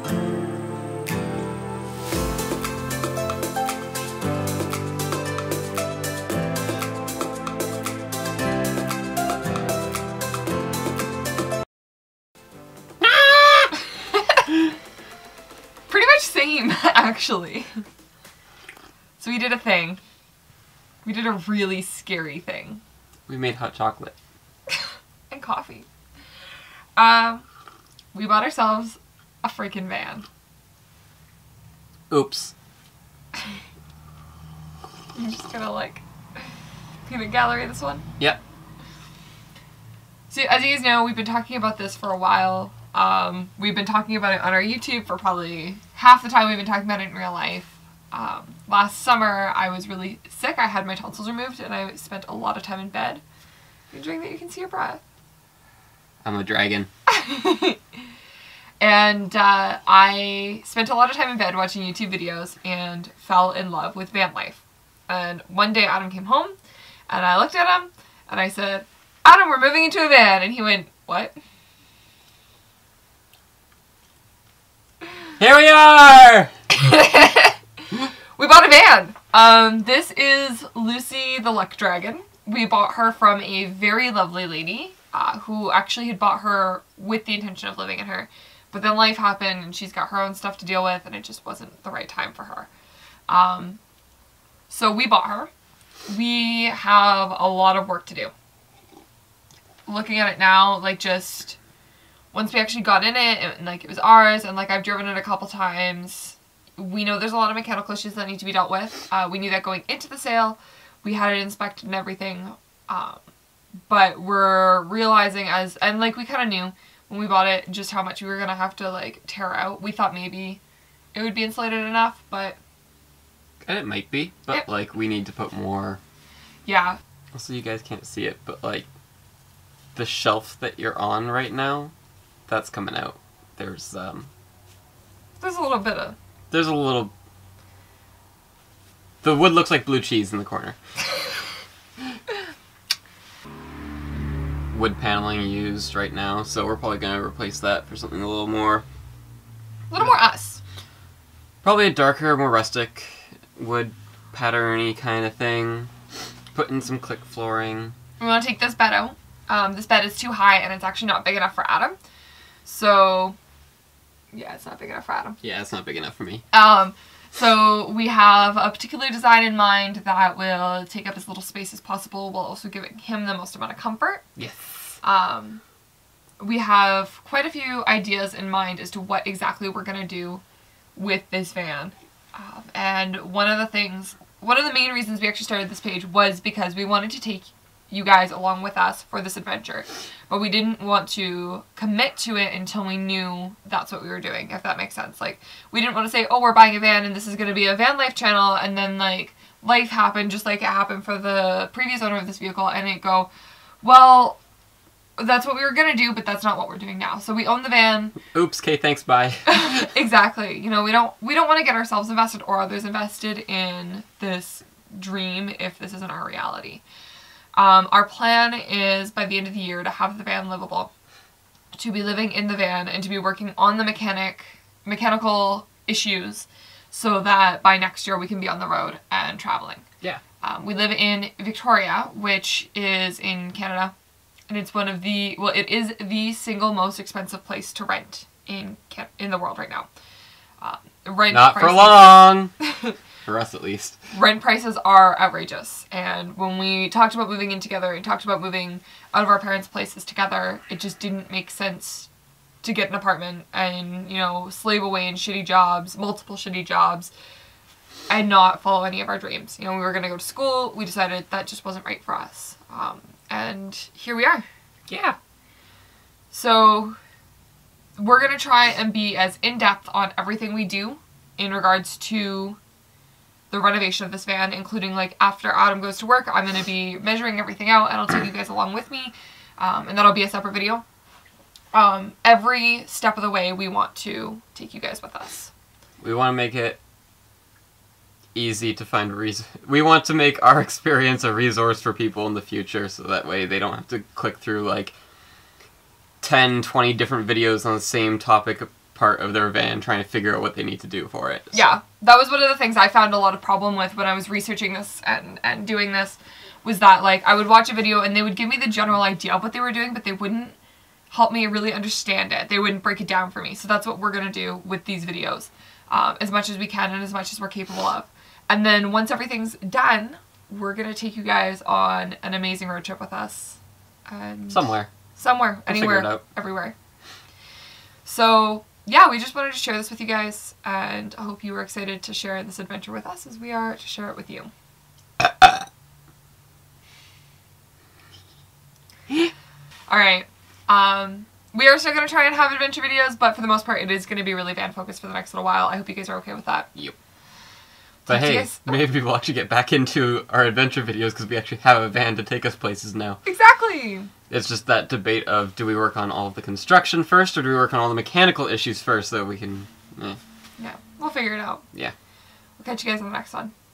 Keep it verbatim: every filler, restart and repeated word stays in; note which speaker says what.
Speaker 1: Same, actually. So we did a thing. We did a really scary thing.
Speaker 2: We made hot chocolate.
Speaker 1: And coffee. Um, we bought ourselves a freaking van.
Speaker 2: Oops.
Speaker 1: I'm just gonna like peanut gallery this one.
Speaker 2: Yep.
Speaker 1: So as you guys know, we've been talking about this for a while. Um, we've been talking about it on our YouTube for probably half the time we've been talking about it in real life. Um, last summer, I was really sick. I had my tonsils removed, and I spent a lot of time in bed. Enjoying that you can see your breath.
Speaker 2: I'm a dragon.
Speaker 1: And uh, I spent a lot of time in bed watching YouTube videos and fell in love with van life. And one day Adam came home, and I looked at him, and I said, "Adam, we're moving into a van." And he went, "What?"
Speaker 2: Here we are!
Speaker 1: We bought a van. Um, this is Lucy the Luck Dragon. We bought her from a very lovely lady uh, who actually had bought her with the intention of living in her. But then life happened and she's got her own stuff to deal with and it just wasn't the right time for her. Um, so we bought her. We have a lot of work to do. Looking at it now, like just... once we actually got in it, and like it was ours, and like I've driven it a couple times, we know there's a lot of mechanical issues that need to be dealt with. Uh, we knew that going into the sale. We had it inspected and everything. Um, but we're realizing as, and like we kind of knew when we bought it just how much we were going to have to like tear out. We thought maybe it would be insulated enough, but...
Speaker 2: And it might be, but it, like we need to put more...
Speaker 1: Yeah.
Speaker 2: Also you guys can't see it, but like the shelf that you're on right now, that's coming out. There's, um...
Speaker 1: There's a little bit of...
Speaker 2: There's a little... The wood looks like blue cheese in the corner. Wood paneling used right now, so we're probably going to replace that for something a little more...
Speaker 1: A little more us.
Speaker 2: Probably a darker, more rustic, wood pattern-y kind of thing. Put in some click flooring.
Speaker 1: We want to take this bed out. Um, this bed is too high and it's actually not big enough for Adam. So, yeah, it's not big enough for Adam.
Speaker 2: Yeah, it's not big enough for me.
Speaker 1: Um, so we have a particular design in mind that will take up as little space as possible while also giving him the most amount of comfort.
Speaker 2: Yes.
Speaker 1: Um, we have quite a few ideas in mind as to what exactly we're going to do with this van. Um, and one of the things, one of the main reasons we actually started this page was because we wanted to take you guys along with us for this adventure, but we didn't want to commit to it until we knew that's what we were doing, if that makes sense. Like, we didn't want to say, oh, we're buying a van and this is going to be a van life channel, and then like life happened just like it happened for the previous owner of this vehicle, and it go, well, that's what we were going to do, but that's not what we're doing now. So we own the van.
Speaker 2: Oops, okay, thanks, bye.
Speaker 1: Exactly. You know, we don't we don't want to get ourselves invested or others invested in this dream if this isn't our reality. Um, our plan is by the end of the year to have the van livable, to be living in the van and to be working on the mechanic mechanical issues so that by next year we can be on the road and traveling.
Speaker 2: Yeah.
Speaker 1: Um, we live in Victoria, which is in Canada, and it's one of the, well, it is the single most expensive place to rent in Can in the world right now. Uh, rent
Speaker 2: Not
Speaker 1: prices,
Speaker 2: for long! For us, at least.
Speaker 1: Rent prices are outrageous, and when we talked about moving in together and talked about moving out of our parents' places together, it just didn't make sense to get an apartment and, you know, slave away in shitty jobs, multiple shitty jobs, and not follow any of our dreams. You know, we were going to go to school, we decided that just wasn't right for us. Um, and here we are.
Speaker 2: Yeah.
Speaker 1: So, we're going to try and be as in-depth on everything we do in regards to the renovation of this van, including like after Adam goes to work, I'm going to be measuring everything out and I'll take you guys along with me, um, and that'll be a separate video. Um, every step of the way we want to take you guys with us.
Speaker 2: We want to make it easy to find a reason. We want to make our experience a resource for people in the future so that way they don't have to click through like ten, twenty different videos on the same topic part of their van trying to figure out what they need to do for it. So.
Speaker 1: Yeah, that was one of the things I found a lot of problem with when I was researching this and, and doing this, was that, like, I would watch a video and they would give me the general idea of what they were doing, but they wouldn't help me really understand it. They wouldn't break it down for me. So that's what we're going to do with these videos, um, as much as we can and as much as we're capable of. And then once everything's done, we're going to take you guys on an amazing road trip with us. And
Speaker 2: Somewhere.
Speaker 1: Somewhere.
Speaker 2: We'll
Speaker 1: anywhere.
Speaker 2: figure it out.
Speaker 1: Everywhere. So, yeah, we just wanted to share this with you guys, and I hope you were excited to share this adventure with us as we are to share it with you. Alright, um, we are still going to try and have adventure videos, but for the most part it is going to be really van focused for the next little while. I hope you guys are okay with that.
Speaker 2: Yep. But
Speaker 1: Talk to you
Speaker 2: hey,
Speaker 1: guys-
Speaker 2: maybe we'll actually get back into our adventure videos because we actually have a van to take us places now.
Speaker 1: Exactly!
Speaker 2: It's just that debate of, do we work on all of the construction first, or do we work on all the mechanical issues first so we can... Eh.
Speaker 1: Yeah, we'll figure it out.
Speaker 2: Yeah.
Speaker 1: We'll catch you guys on the next one.